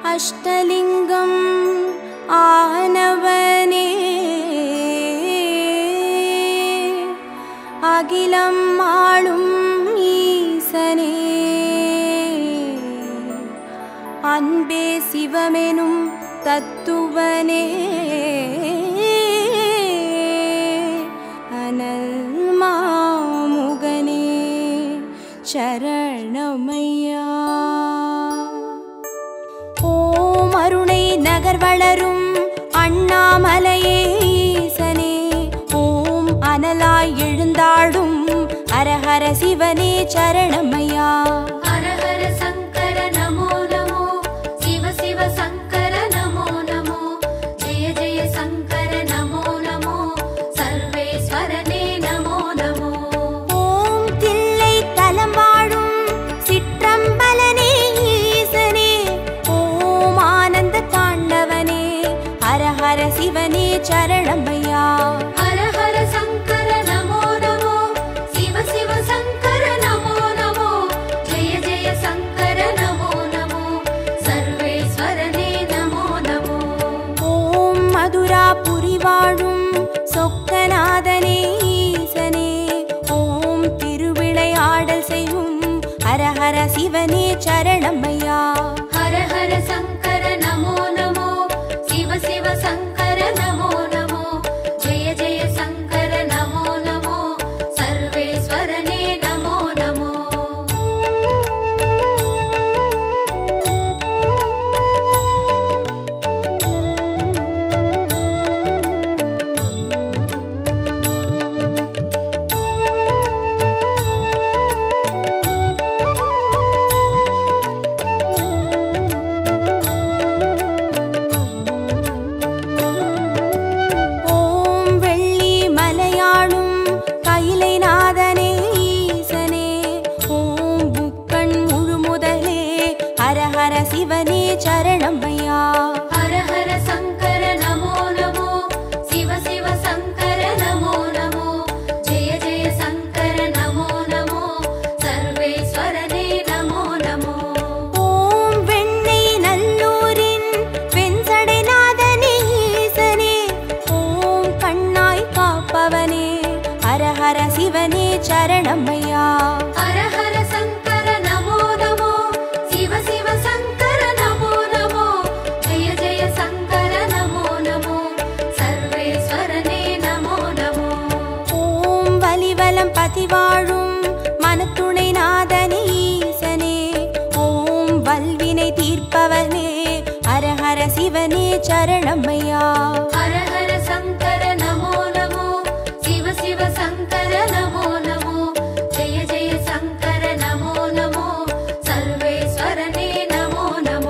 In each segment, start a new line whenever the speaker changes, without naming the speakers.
अष्टलिंगम आनवने अगिलम आळुम ईसने अन्बे शिवमेनुम तत्तुवने अनल्मामुगने शरणमैया ओम अरुणै नगर वलरुम अण्णामलैये ईसने ओम अनलाय एळुंदाडुम हर हर शिवने शरणमैया
हर हर शंकर नमो नमो शिव शिव शंकर नमो नमो जय जय शंकर नमो नमो सर्वेश्वरने नमो नमो
ओम तिल्लै तलं वाळुम सिट्रंबलने ईसने ओम आनंद तांडवने हर हर शिवने शरणमैया
हर हर शंकर नमो नमो शिव शिव शंकर नमो नमो जय जय शंकर नमो नमो सर्वेश्वरने नमो नमो
ओम मधुरापुरी वाळुम सोक्कनाथने ईसने ओम तिरुविளையாடல் செய்யும் हर हर शिवने शरणमैया
हर हर शंकर नमो नमो शिव शिव शंकर नमो नमो जय जय शंकर नमो नमो सर्वेश्वरने नमो नमो
ओम வெள்ளி மலையாளும் கைலைநாதனே ஈசனே ஓம் புக்கண் முழுமுதலே ஹர ஹர சிவனே शरणमैया
हर हर शंकर नमो नमो शिव शिव शंकर नमो नमो जय जय शंकर नमो नमो सर्वेश्वरने नमो नमो
ஓம் வெண்ணை நல்லூரின் வெண்சடைநாதனே ஈசனே ஓம் கண்ணாய் காப்பவனே ஹர ஹர சிவனே शरणमैया
हर हर शंकर नमो नमो शिव शिव शंकर नमो नमो जय जय शंकर नमो नमो सर्वेश्वरने नमो नमो
ஓம் வலிவலம் பதிவாழும் மனத்துணை நாதனே ஈசனே ஓம் வல்வினை தீர்ப்பவனே ஹர ஹர சிவனே शरणमैया
हर हर शंकर नमो नमो शिव शिव शंकर नमो नमो जय जय शंकर नमो नमो सर्वेश्वरने नमो नमो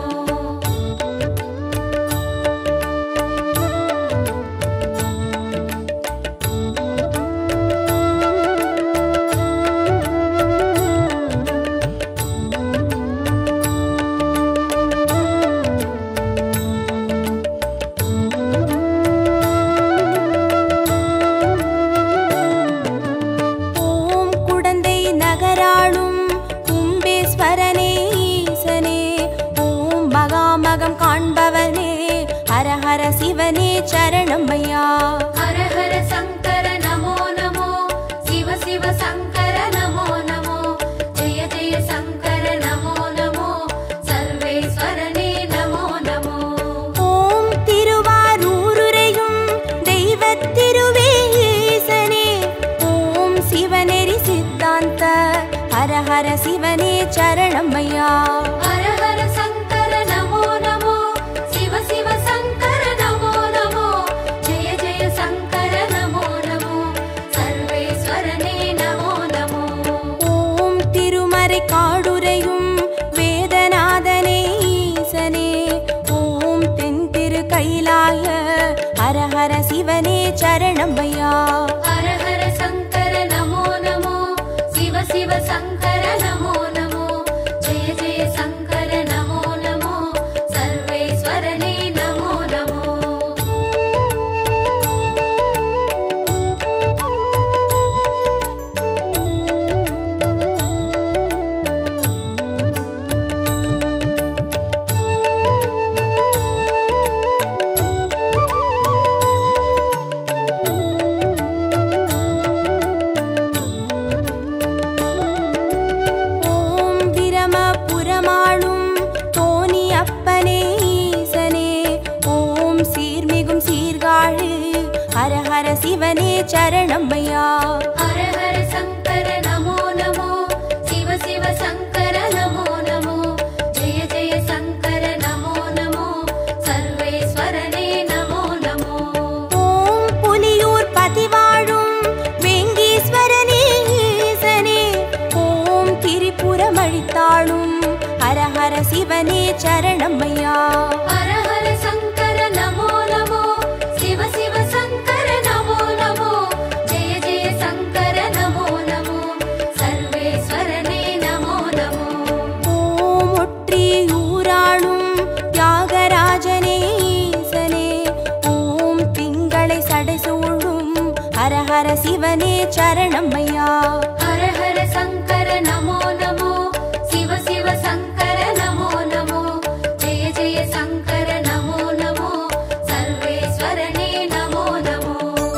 ஓம் குடந்தை நகராளும் கும்பேஸ்வரனே ஈசனே ஓம் மகாமகம் காண்பவனே ஹர ஹர சிவனே शरणमैया
हर हर शंकर नमो नमो शिव शिव शंकर नमो नमो जय जय शंकर नमो नमो सर्वेश्वरने नमो नमो
ஓம் திருவாரூருரையும் தெய்வத்திருவே ஈசனே ஓம் சிவநெறி சித்தாந்த ஹர ஹர சிவனே शरणमैया
हर हर शंकर नमो नमो शिव शिव शंकर नमो नमो जय जय शंकर नमो नमो सर्वेश्वरने नमो नमो
ஓம் திருமறை காடுரையும் வேதநாதனே ஈசனே ஓம் தென் திரு கைலாய ஹர ஹர சிவனே शरणमैया
हर हर शंकर नमो नमो शिव शिव शंकर नमो नमो जय जय शंकर नमो नमो सर्वेश्वरने नमो नमो
சரணமையா.
ஹர ஹர சங்கர நமோ நமோ, சிவ சிவ சங்கர நமோ நமோ, ஜெய ஜெய சங்கர நமோ நமோ, சர்வேஸ்வரனே நமோ நமோ.
ஓம் புலியூர் பதிவாழும் வேங்கீஸ்வரனே ஈசனே, ஓம் திரிபுரம் அழித்தாளும் ஹர ஹர சிவனே சரணமையா.
ஹர ஹர சங்கர நமோ நமோ, சிவ சிவ சங்கர நமோ நமோ, ஜெய ஜெய சங்கர நமோ நமோ, சர்வேஸ்வரனே நமோ நமோ.
ஓம் ஒற்றியூராளும் தியாகராஜனே ஈசனே, ஓம் திங்களை சடைசூழும் ஹர ஹர சிவனே சரணமையா.
ஹர ஹர சங்கர நமோ நமோ, சிவ சிவ சங்கர நமோ நமோ, ஜெய ஜெய சங்கர நமோ நமோ, சர்வேஸ்வரனே நமோ நமோ.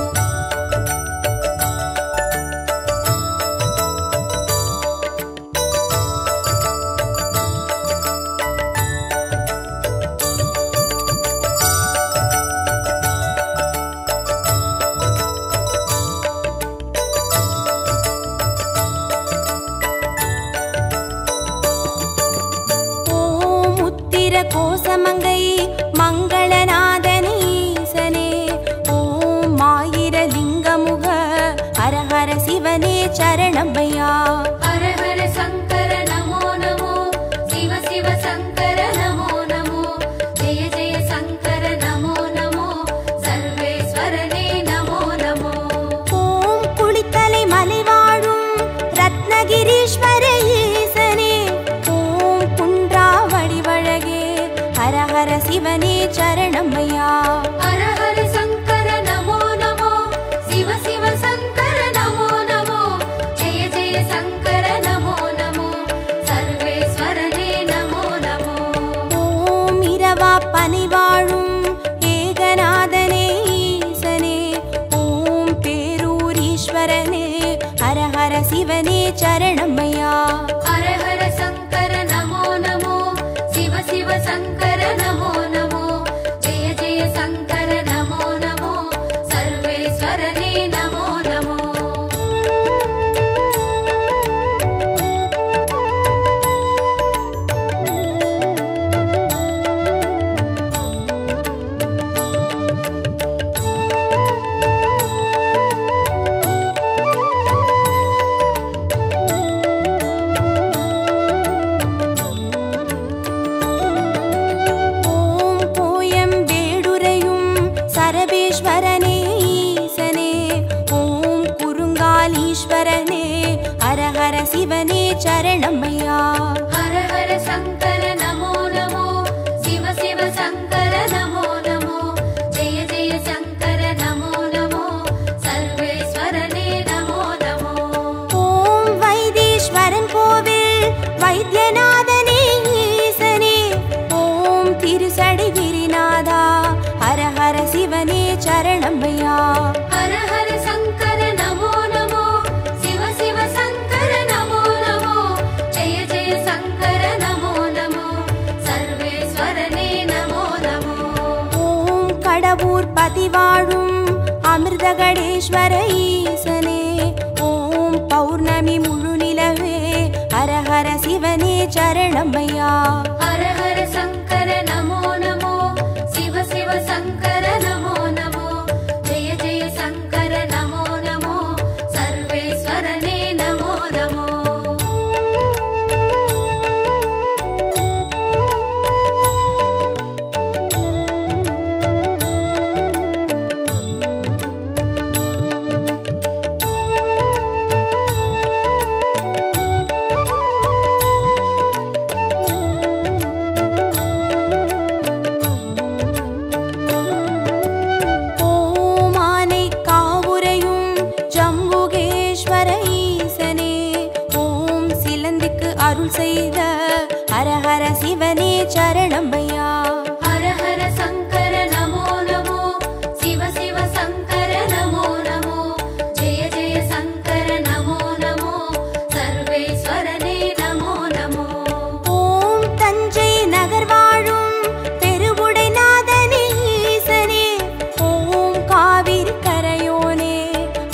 ஓம் உத்திர கோசமங்கை மங்களநாதனே ஈசனே, ஓம் ஆயிர லிங்கமுக ஹர ஹர சிவனே சரணமையா.
ஹர ஹர சங்கர நமோ நமோ, சிவ சிவ சங்கர நமோ நமோ, ஜெய ஜெய சங்கர நமோ நமோ, சர்வேஸ்வரனே நமோ நமோ.
ஓம் குளித்தலை மலை வாழும் ரத்னகிரீஸ்வர ஈசனே, ஓம் குன்றா வடிவழகே ஹர ஹர சிவனே சரணமையா.
ஹர ஹர சங்கர நமோ நமோ, சிவ சிவ சங்கர நமோ நமோ, ஜெய ஜெய சங்கர நமோ நமோ, சர்வேஸ்வரனே நமோ நமோ.
ஓம் இரவா பனி வாழும் ஏகநாதனே ஈசனே, ஓம் பேரூரீஸ்வரனே ஹர ஹர சிவனே சரணமையா.
ஹர ஹர சங்கர நமோ நமோ, சிவ சிவ சங்கர நமோ நமோ, ஜெய ஜெய சங்கர நமோ நமோ, சர்வேஸ்வரனே நமோ நமோ.
ஓம் கோயம் வேடுரையும் சரபேஸ்வரனே ஈசனே, ஓம் குறுங்காலீஸ்வரனே ஹர ஹர சிவனே சரணமையா.
ஹர ஹர சங்கர நமோ நமோ, சிவ சிவ சங்கர நமோ நமோ, ஜெய ஜெய சங்கர நமோ நமோ, சர்வேஸ்வரனே நமோ நமோ.
ஓம் வைத்தீஸ்வரன் கோவில் வைத்தியநாதனே ஈசனே, ஓம் திருசடை விரிநாதா ஹர ஹர சிவனே சரணமையா.
ஹர ஹர சங்கர நமோ நமோ, சிவ சிவ சங்கர நமோ நமோ, ஜெய ஜெய சங்கர நமோ நமோ, சர்வேஸ்வரனே நமோ நமோ.
ஓம் கடவுர் பதிவாழும் அமிர்தகடேஸ்வர ஈசனே, ஓம் பௌர்ணமி முழு நிலவே ஹர ஹர சிவனே சரணமையா.
ஹர ஹர சங்கர நமோ நமோ, சிவ சிவ சங்கர நமோ நமோ, ஜெய ஜெய சங்கர நமோ நமோ, சர்வேஸ்வரனே நமோ நமோ.
ஓம் ஆனை காவுரையும் ஜம்புகேஸ்வர ஈசனே, ஓம் சிலந்திக்கு அருள் செய்த ஹர ஹர சிவனே சரணமையா.
ஹர ஹர சங்கர நமோ நமோ, சிவ சிவ சங்கர நமோ நமோ, ஜெய ஜெய சங்கர நமோ நமோ, சர்வேஸ்வரனே நமோ நமோ.
ஓம் தஞ்சை நகர் வாழும் பெருவுடைநாதனே ஈசனே, ஓம் காவிரி கரையோனே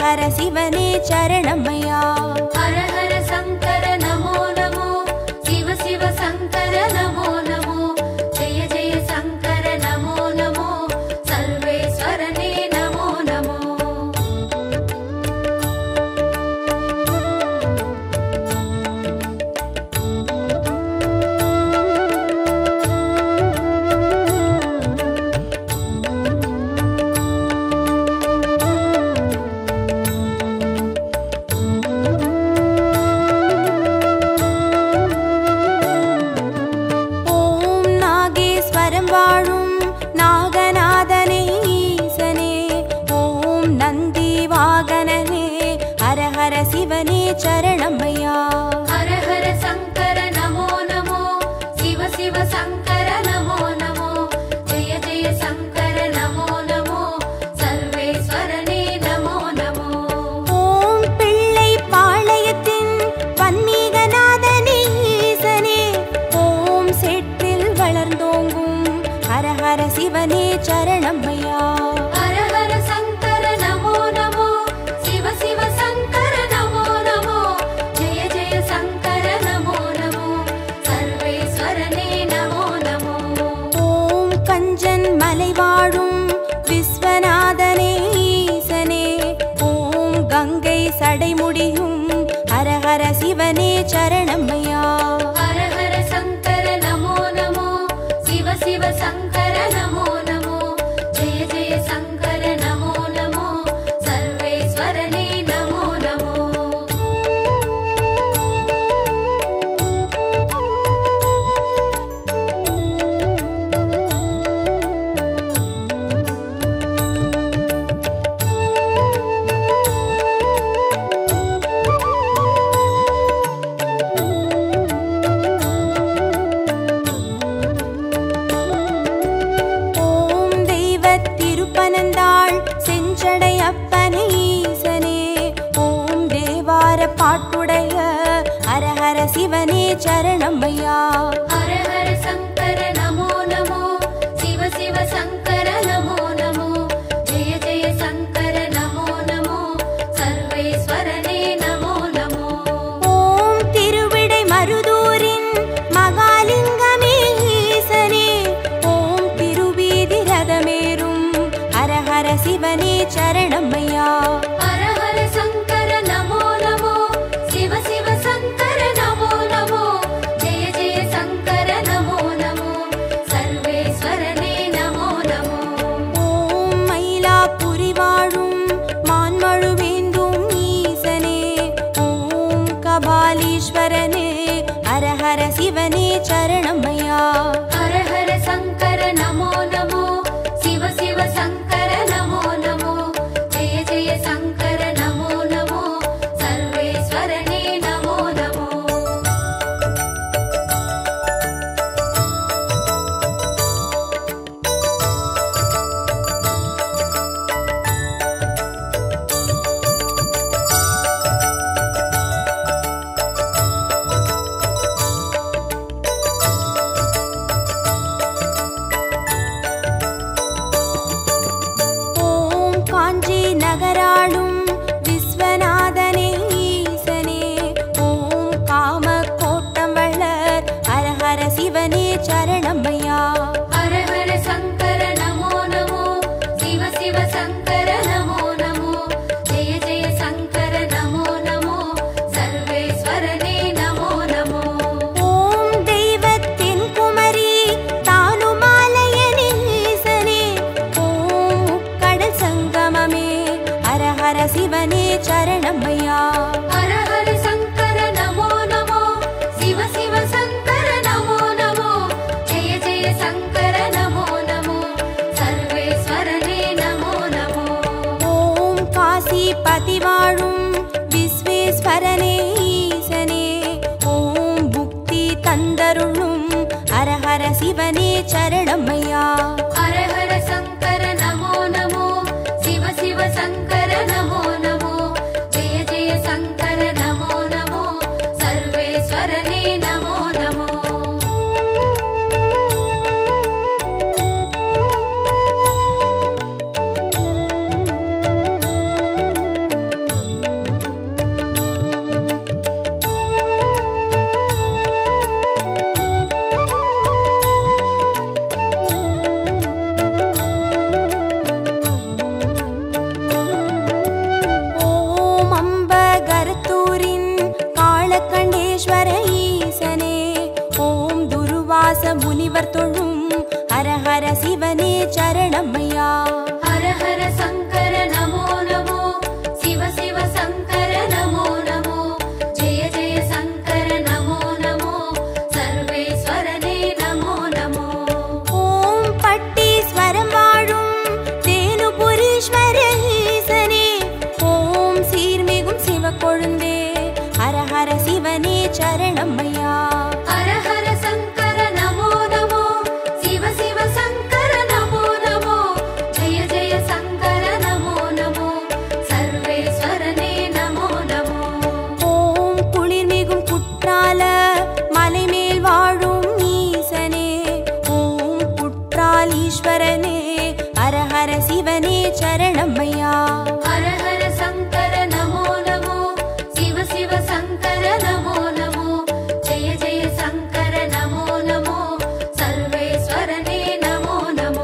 ஹர சிவனே சரணமையா.
ஹர ஹர சங்கர நமோ நமோ, சிவ சிவ சங்கர நமோ நமோ, ஜெய ஜெய சங்கர நமோ நமோ, சர்வேஸ்வரனே நமோ நமோ.
வாழும் நாகநாதனே ஈசனே, ஓம் நந்தி வாகனனே, ஹர ஹர சிவனே சரணமையா.
ஹர ஹர சங்கர நமோ நமோ, சிவ சிவ சங்கர நமோ நமோ, ஜெய ஜெய சங்கர நமோ நமோ, சர்வேஸ்வரனே நமோ நமோ.
ஓம் பிள்ளை பாளையத்தின் பன்மீகநாதனே ஈசனே, ஓம் செட்டில் வளர்ந்தோங்கும் ஹர ஹர சிவனே சரணமையா.
ஹர ஹர சங்கர நமோ நமோ, சிவ சிவ சங்கர நமோ நமோ, ஜெய ஜெய சங்கர நமோ நமோ, சர்வேஸ்வரனே நமோ நமோ.
ஓம் கஞ்சன் மலை வாழும் விஸ்வநாதனே ஈசனே, ஓம் கங்கை சடைமுடியும் ஹர ஹர சிவனே சரணமையா.
ஹர ஹர சங்கர நமோ நமோ, சிவ சிவ சங்கர நமோ நமோ, ஜெய ஜெய சங்கர நமோ நமோ, சர்வேஸ்வரனே நமோ நமோ.
ஓம் தெய்வத் திருப்பனந்தாள் செஞ்சடை அப்பனே ஈசனே, ஓம் தேவார பாட்டுடைய ஹர ஹர சிவனே சரணமையா.
ஹர ஹர சங்கர நமோ நமோ, சிவ சிவ சங்கர நமோ நமோ, ஜெய ஜெய சங்கர நமோ நமோ, சர்வேஸ்வரனே நமோ நமோ.
ஓம் திருவிடை மருதூரின் மகாலிங்கமே ஈசனே, ஓம் திருவீதி ரதமேறும் ஹர ஹர சிவனே சரணமையா.
ஹர ஹர சங்கர நமோ நமோ, சிவ சிவ சங்கர நமோ நமோ, ஜெய ஜெய சங்கர நமோ நமோ, சர்வேஸ்வரனே நமோ நமோ.
ஓம் மயிலாப்புரி வாழும் மான்மழுவேந்தும் ஈசனே, ஓம் கபாலீஸ்வரனே, ஹர ஹர சிவனே சரணமையா.
ஹர ஹர சங்கர நமோ நமோ, சிவ சிவ சங்கர நமோ நமோ, ஜெய ஜெய சங்கர நமோ நமோ, சர்வேஸ்வரனே நமோ நமோ.
ஓம் காஞ்சி நகராளும் விஸ்வநாதனே ஈசனே, ஓம் காம கோட்டம் வளர் ஹர ஹர சிவனே சரணமையா.
ஹர ஹர சங்கர நமோ நமோ, சிவ சிவ சங்கர நமோ நமோ, ஜெய ஜெய சங்கர நமோ நமோ, சர்வேஸ்வரனே நமோ நமோ.
ஓம் தெய்வத்தின் குமரி தானுமாலயனே ஈசனே, ஓம் முக்கடல் சங்கமமே ஹர ஹர சிவனே சரணமையா.
ஹர ஹர சங்கர நமோ நமோ, சிவ சிவ சங்கர நமோ நமோ, ஜெய ஜெய சங்கர நமோ நமோ, சர்வேஸ்வரனே நமோ நமோ.
ஓம் காசி பதி வாழும் விஸ்வேஸ்வரனே ஈசனே, ஓம் புக்தி தந்தருளும் ஹர ஹர சிவனே சரணமையா.
ஹர ஹர சங்கர நமோ நமோ, சிவ சிவ சங்கர நமோ நமோ, ஜெய ஜெய சங்கர நமோ நமோ, சர்வேஸ்வரனே நமோ நமோ.
தேவர் தொழும் ஹரஹர சிவனே சரணமையா.
ஹர ஹர சங்கர நமோ நமோ, சிவ சிவ சங்கர நமோ நமோ, ஜெய ஜெய சங்கர நமோ நமோ, சர்வேஸ்வரனே நமோ நமோ.
ஓம் பட்டீஸ்வரம் வாழும் தேனுபுரீஸ்வர ஈசனே, ஓம் சீர்மிகும் சிவக்கொழுந்தே ஹரஹர சிவனே சரணமையா.
ஹர ஹர சங்கர நமோ நமோ, சிவ சிவ சங்கர நமோ நமோ, ஜெய ஜெய சங்கர நமோ நமோ, சர்வேஸ்வரனே நமோ நமோ.
ஓம் குளிர்மிகும் குற்றால மலைமேல் வாழும் ஈசனே, ஓம் குற்றால் ஈஸ்வரனே ஹரஹர சிவனே சரணமையா.
ஹர ஹர சங்கர நமோ நமோ, சிவ சிவ சங்கர நமோ நமோ, ஜெய ஜெய சங்கர நமோ நமோ, சர்வேஸ்வரனே நமோ நமோ.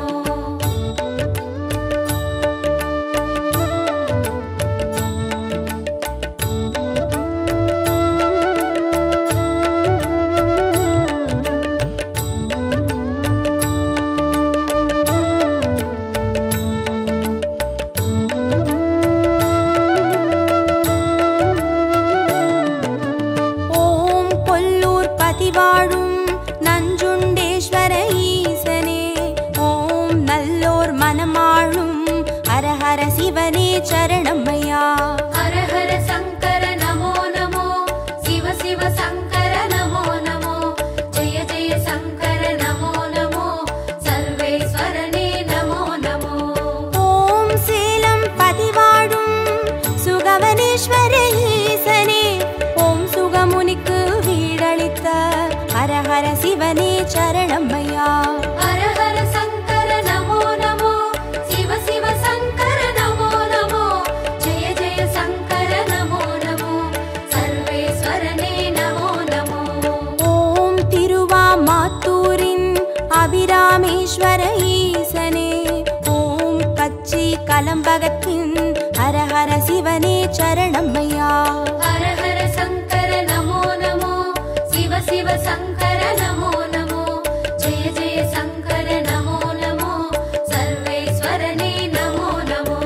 ஓம் கொல்லூர் பதிவாழும் நஞ்சுண்டேஸ்வர ஈசனே, ஓம் நல்லோர் மனமாளும் ஹரஹர சிவனே சரணமையா.
ஹர ஹர சங்கர நமோ நமோ, சிவ சிவ சங்கர நமோ நமோ, ஜெய ஜெய சங்கர நமோ நமோ, சர்வேஸ்வரனே நமோ நமோ.
ஓம் சேலம் பதிவாழும் சுகவனேஸ்வர ஈசனே, ஓம் சுகமுனிக்கு வீடளித்த ஹரஹர சிவனே சரணமையா.
ஹர ஹர சங்கர நமோ நமோ, சிவ சிவ சங்கர நமோ நமோ, ஜெய ஜெய சங்கர நமோ நமோ, சர்வேஸ்வரனே நமோ நமோ.
ஓம் திருவாமாத்தூரின் அபிராமேஸ்வர ஈசனே, ஓம் கச்சி கலம்பகத்தின் ஹரஹர சிவனே சரணமையா.
ஹர ஹர சங்கர நமோ நமோ, சிவ சிவ சங்கர நமோ நமோ, ஜெய ஜெய சங்கர நமோ நமோ, சர்வேஸ்வரனே நமோ நமோ.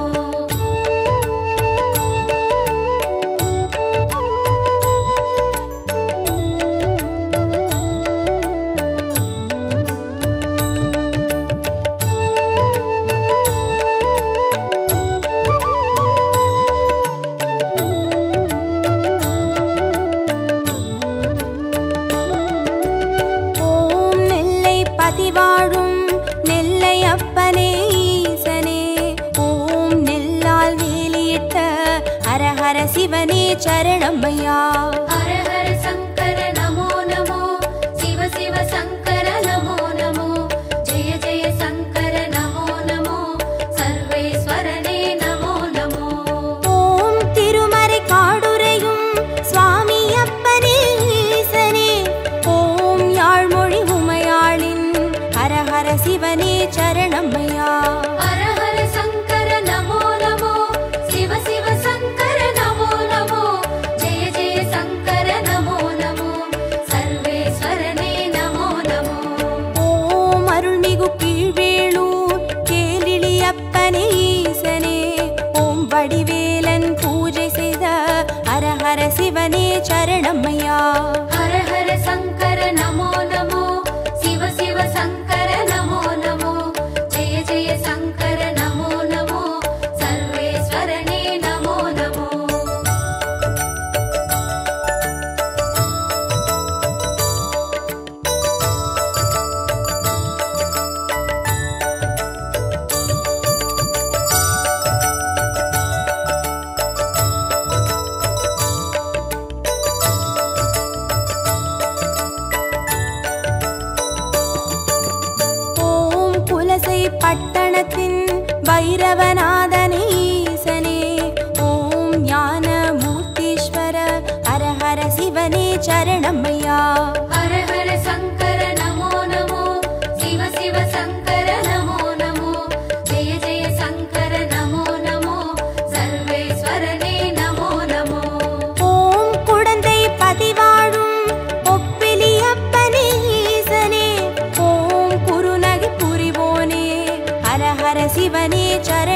ஓம் நெல்லை பதிவாழும் நெல்லை அப்பனே ஈசனே, ஓம் நெல்லால் வேலியிட்ட ஹரஹர சிவனே சரணமையா.
ஹர ஹர சங்கர நமோ நமோ, சிவ சிவ சங்கர நமோ நமோ, ஜெய ஜெய சங்கர நமோ நமோ, சர்வேஸ்வரனே நமோ நமோ.
ஓம் திருமறை காடுரையும் சுவாமி அப்பனே ஈசனே, ஓம் யாழ்மொழி உமையாளின் ஹரஹர சிவனே சரணமையா.
ஹர ஹர சங்கர நமோ நமோ, சிவ சிவ சங்கர நமோ நமோ, ஜெய ஜெய சங்கர நமோ நமோ, சர்வேஸ்வரனே நமோ நமோ.
ஓம் அருள்மிகு கீழ்வேளூர் கேளிலி அப்பனே ஈசனே, ஓம் வடிவேலன் பூஜை செய்த ஹரஹர சிவனே சரணமையா.
ஹர ஹர சங்கர நமோ நமோ, சிவ சிவ சங்கர நமோ நமோ, ஜெய ஜெய சங்கர நமோ நமோ, சர்வேஸ்வரனே நமோ நமோ.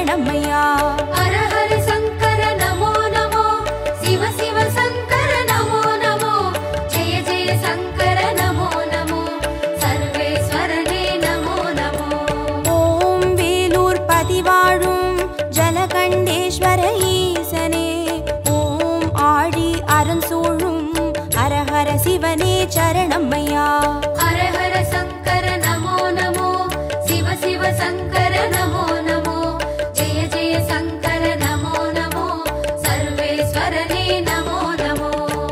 சரணமையா.
ஹர ஹர சங்கர நமோ நமோ, சிவ சிவ சங்கர நமோ நமோ, ஜெய ஜெய சங்கர நமோ நமோ, சர்வேஸ்வரனே நமோ நமோ.
ஓம் வேலூர் பதிவாழும் ஜலகண்டேஸ்வர ஈசனே, ஓம் ஆழி அரண் சூழும் ஹர ஹர சிவனே சரணமையா.
ஹர ஹர சங்கர நமோ நமோ, சிவ சிவ சங்கர நமோ நமோ, ஜெய ஜெய சங்கர நமோ நமோ, சர்வேஸ்வரனே நமோ நமோ.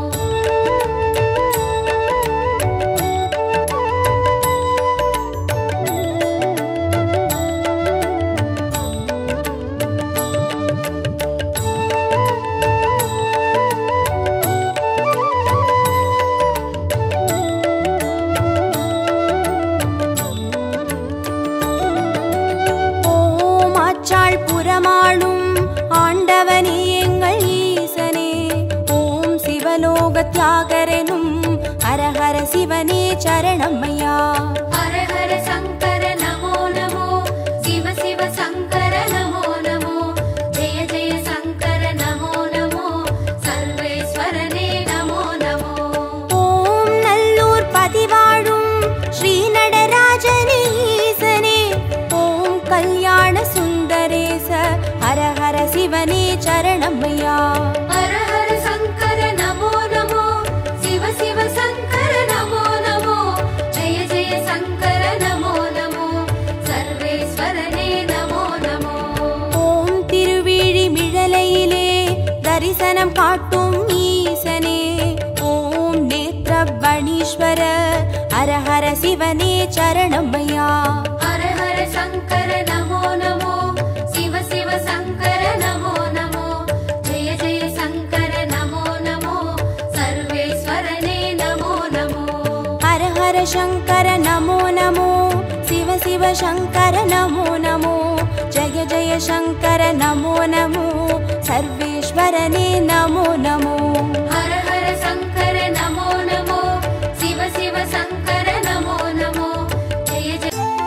ஓம் ஆச்சாள் புறமாளும் ஆண்டவனே எங்கள் ஈசனே, ஓம் சிவலோக தியாகரனும் ஹர ஹர சிவனே சரணமையா.
ஹர ஹர சங்கர நமோ நமோ, சிவ சிவ சங்கர நமோ நமோ, ஜெய ஜெய சங்கர நமோ நமோ, சர்வேஸ்வரனே நமோ நமோ.
ஓம் நல்லூர் பதிவாழும் ஸ்ரீ நடராஜனே ஈசனே, ஓம் கல்யாண சுந்தரேச ஹர ஹர சிவனே சரணமையா.
ஹர ஹர சங்கர நமோ நமோ, சிவ சிவ சங்கர நமோ நமோ, ஜெய ஜெய சங்கர நமோ நமோ, சர்வேஸ்வரனே நமோ நமோ.
ஓம் திருவிழி மிழலையிலே தரிசனம் காட்டும் ஈசனே, ஓம் நேத்ரபணீஸ்வர ஹர ஹர சிவனே சரணமையா.
ஹர ஹர சங்கர நமோ நமோ, சிவ சிவ சங்கர நமோ நமோ, ஜெய ஜெய சங்கர நமோ நமோ, சர்வேஸ்வரனே நமோ நமோ.
ஹர ஹர சங்கர நமோ நமோ, சிவ சிவ சங்கர நமோ நமோ, ஜெய ஜெய சங்கர நமோ நமோ, சர்வேஸ்வரனே நமோ நமோ.
ஹர ஹர சங்கர நமோ நமோ, சிவ சிவ சங்கர நமோ நமோ, ஜெய ஜெய.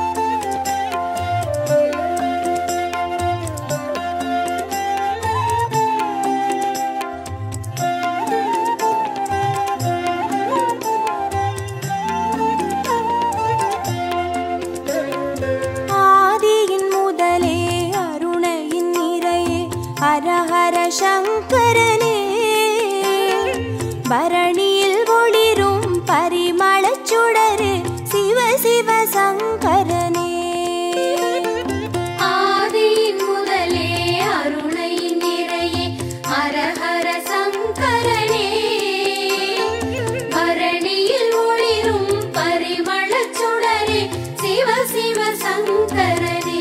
ஆதியின் முதலே அருணையின் நிறையே ஹர ஹர சங்கரனே, பரணியில் ஒளிரும் பரிமளச் சுடரே சிவ சிவ சங்கரனே.
ஆதியின் முதலே அருணை நிறையே ஹர ஹர சங்கரனே, பரணியில் ஒளிரும் பரிமளச் சுடரே சிவ சிவ சங்கரனே.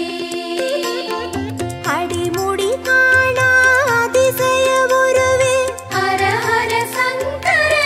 அடிமுடி காணா அதிசய உருவே
ஹர ஹர சங்கரனே,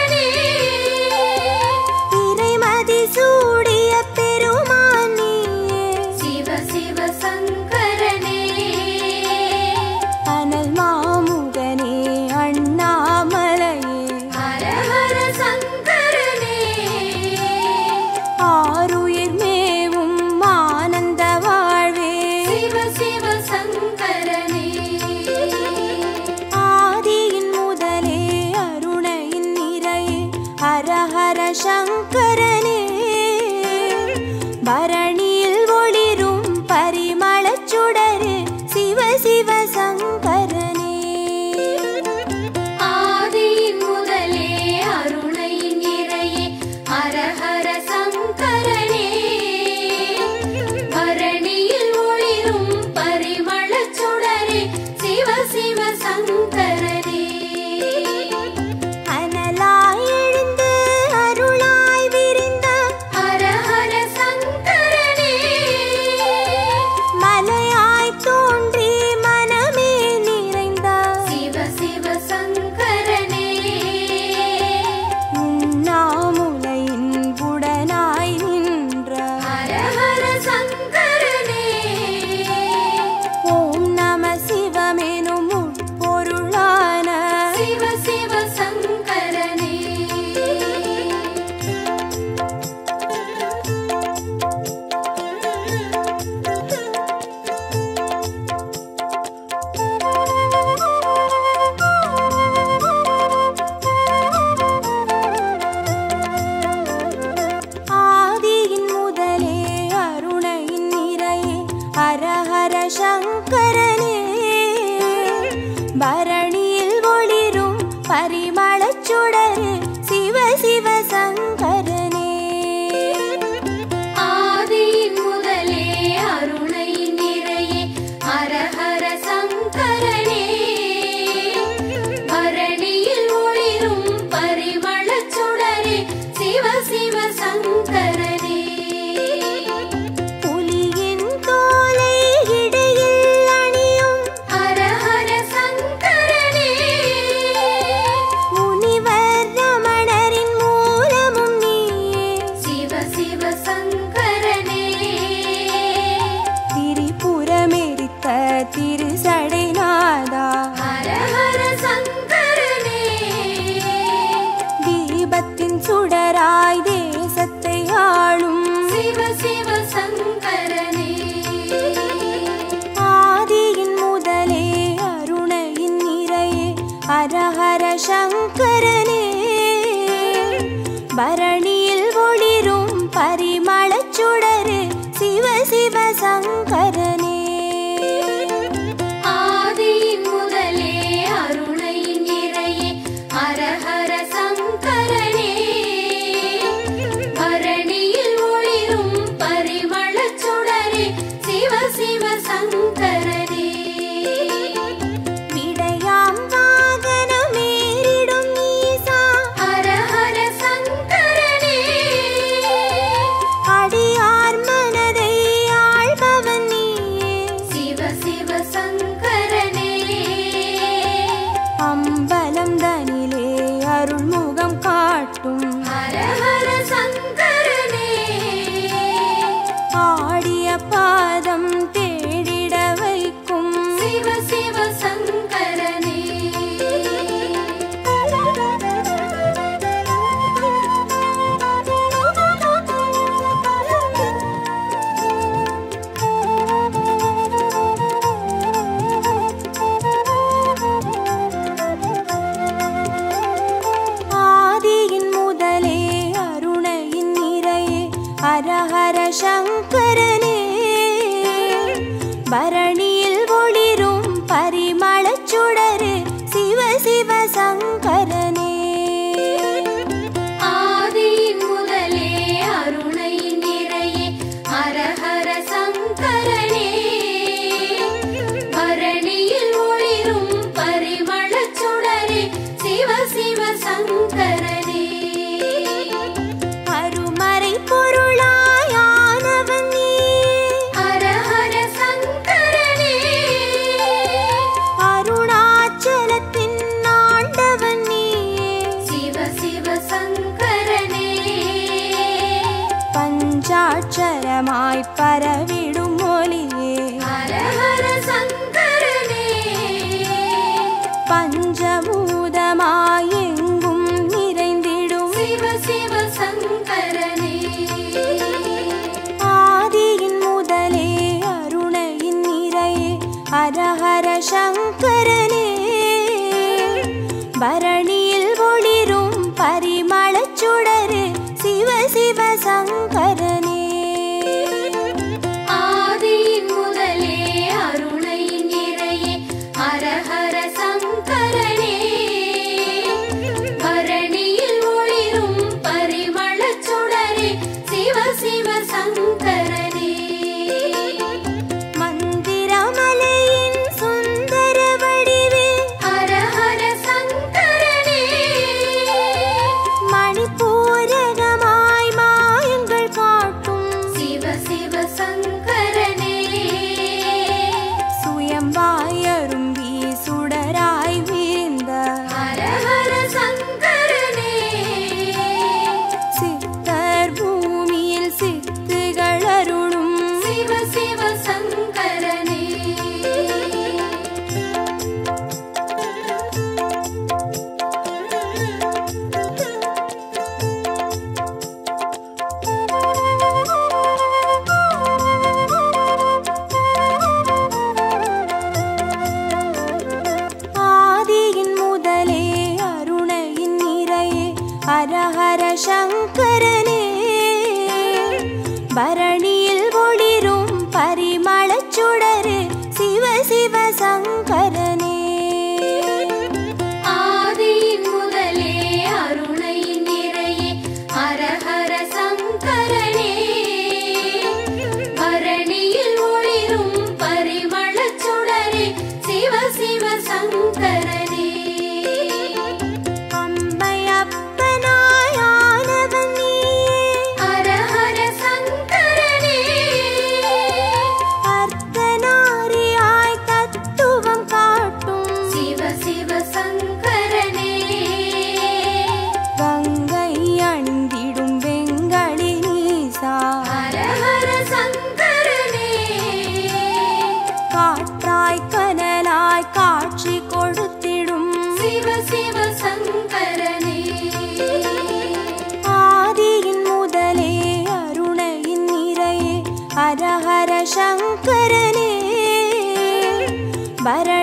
பரணியில் ஒளிரும் பரிமளச் சுடரே சிவ சிவ சங்கரனே.
ஆதியின் முதலே அருணை நிறையே ஹர ஹர சங்கரனே. பரணியில் ஒளிரும் பரிமளச் சுடரே சிவ சிவ சங்கரனே.
புலியின் தோலை இடையில் அணியும்
ஹர ஹர சங்கரனே.
முனிவர் ரமணரின் மூலமும் நீயே
சிவ சிவ சங்கரனே.
திரிபுரமெரித்த திருசடைநாதா
ஹர ஹர சங்கரனே.
தீபத்தின் சுடராய் தேசத்தை ஆளும்
சிவ சிவ சங்கரனே.
ஆதியின் முதலே அருணையின் நிறையே ஹர ஹர சங்கரனே. பரணியில் ஒளிரும் பரிமளச் சுடரே சிவ சிவ சங்கரனே.
ஆதியின் முதலே அருணை நிறையே ஹர ஹர சங்கரனே. பரணியில் ஒளிரும் பரிமளச் சுடரே சிவ சிவ சங்கரனே.
விடையாம் வாகனமேறிடும் ஈசா
ஹர ஹர சங்கரனே.
அடியார் மனதை ஆள்பவன் நீயே
சிவ சிவ சங்கரனே.
அம்பலம் தனிலே அருள்முகம் காட்டும்
ஹர ஹர சங்கரனே.
ஆடிய பாதம் தேடிட வைக்கும்
சிவ சிவ சங்கரனே.
ஆதியின் முதலே அருணையின் நிறையே ஹர ஹர சங்கரனே. பரணியில் ஒளிரும் பரிமளச் சுடரே சிவ சிவ சங்கரனே.
ஆதியின் முதலே அருணை நிறையே ஹர ஹர சங்கரனே. பரணியில் ஒளிரும் பரிமளச் சுடரே சிவ சிவ சங்கரனே.
அருமறை பொருளாயானவன் நீயே
ஹர ஹர சங்கரனே.
அருணாச்சலத்தின் ஆண்டவன் நீயே
சிவ சிவ சங்கரனே.
பஞ்சாட்சரமாய் பரவிடும் ஒளியே
ஹர ஹர சங்கரனே.
பஞ்சபூதமாய் எங்கும் நிறைந்திடும்
சிவ சிவ சங்கரனே.
ஆதியின் முதலே அருணையின் நிறையே ஹர ஹர சங்கரனே. பரணியில் ஒளிரும் பரிமளச் சுடரே சிவ சிவ சங்கரனே.
ஆதியின் முதலே அருணை நிறையே ஹர ஹர சங்கரனே. பரணியில் ஒளிரும் பரிமளச் சுடரே சிவ சிவ சங்கரனே.
மந்திரமலையின் சுந்தர வடிவே
ஹர ஹர சங்கரனே.
மணிப்பூரகமாய் மாயங்கள் காட்டும்
சிவ சிவ சங்கரனே.
சுயம்பாயரும்பி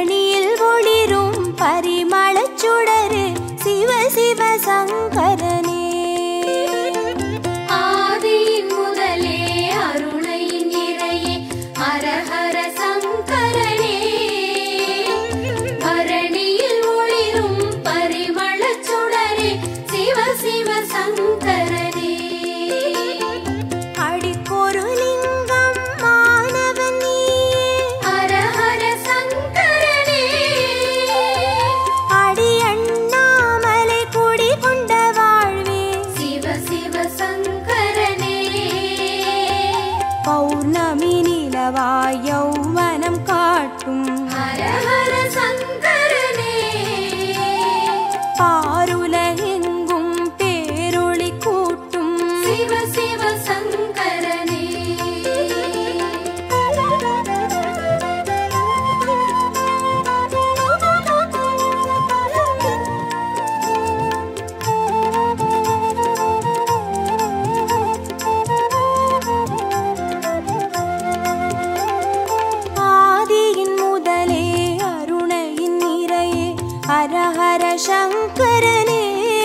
பரணியில் ஒளிரும் பரிமளச் சுடரு சிவ சிவ சங்கரனே.
ஆதியின் முதலே அருணையின் நிறையே ஹர ஹர சங்கரனே. பரணியில் ஒளிரும் பரிமளச் சுடரே சிவ சிவ சங்கரனே.
அடிக்கொரு லிங்கம் மானவன் நீயே
ஹர ஹர சங்கரனே.
அடி அண்ணாமலை குடி கொண்ட வாழ்வே
சிவ சிவ சங்கரனே.
பௌர்ணமி நிலவாய் யௌவனம் காட்டும்
ஹர ஹர சங்கரனே.
பாருலகெங்கும் பேரொளி கூட்டும்
சிவ சிவ சங்கரனே.
ஆதியின் முதலே அருணையின் நிறையே ஹர ஹர சங்கரனே.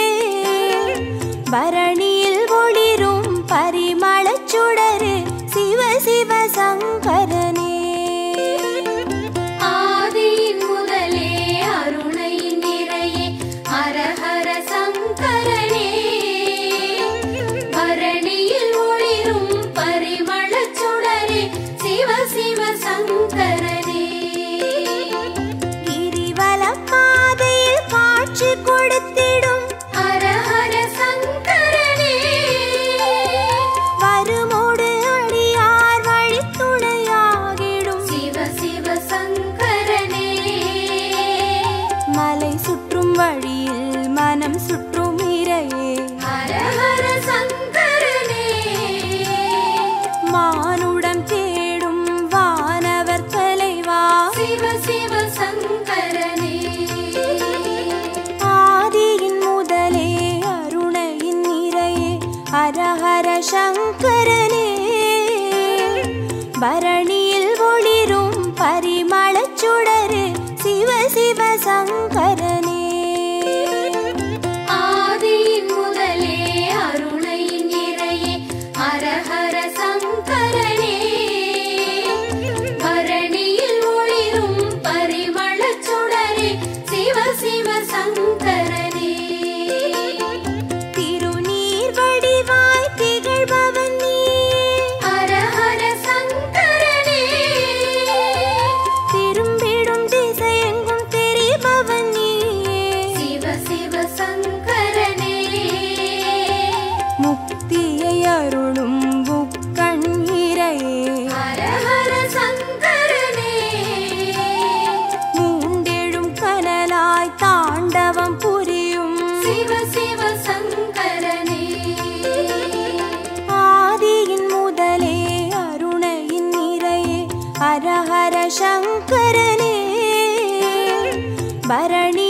பரணியில் ஒளிரும் பரிமளச் சுடரு சிவ சிவ சங்கரனே.
ஆதியின் முதலே அருணையின் நிறையே ஹர ஹர சங்கரனே. பரணியில் ஒளிரும் பரிமளச் சுடரே சிவ சிவ சங்கரனே.
கிரிவலம் பாதையில் காட்சி கொடுத்திடும்
ஹர ஹர சங்கரனே.
வருமோடு அடியார் வழித்துணையாகிடும்
சிவ சிவ சங்கரனே.
மலை சுற்றும் வழியில் மனம் சுற்றும் இறையே
ஹர ஹர சங்கரனே.
மானுடம் தேடும் வானவர் தலைவா
சிவ சிவ சங்கரனே.
ஆதியின் முதலே அருணையின் நிறையே ஹர ஹர சங்கரனே. பரணியில் ஒளிரும் பரிமளச் சுடரு சிவ சிவ சங்கரனே.
ஆதியின் முதலே அருணையின் நிறையே ஹர ஹர சங்கரனே. பரணியில் ஒளிரும் பரிமளச் சுடரே சிவ சிவ சங்கரனே.
திருநீர் வடிவாய் திகழ்பவன் நீயே
ஹர ஹர சங்கரனே.
திரும்பிடும் திசையெங்கும் தெரிபவன் நீயே
சிவ சிவ சங்கரனே.
முக்தியை அருளும் புக்கண் இறையே
ஹர ஹர சங்கரனே.
மூண்டெழும் கனலாய் தாண்டவம் புரியும்
சிவ சிவ சங்கரனே.
ஆதியின் முதலே அருணையின் நிறையே ஹர ஹர சங்கரனே. பரணி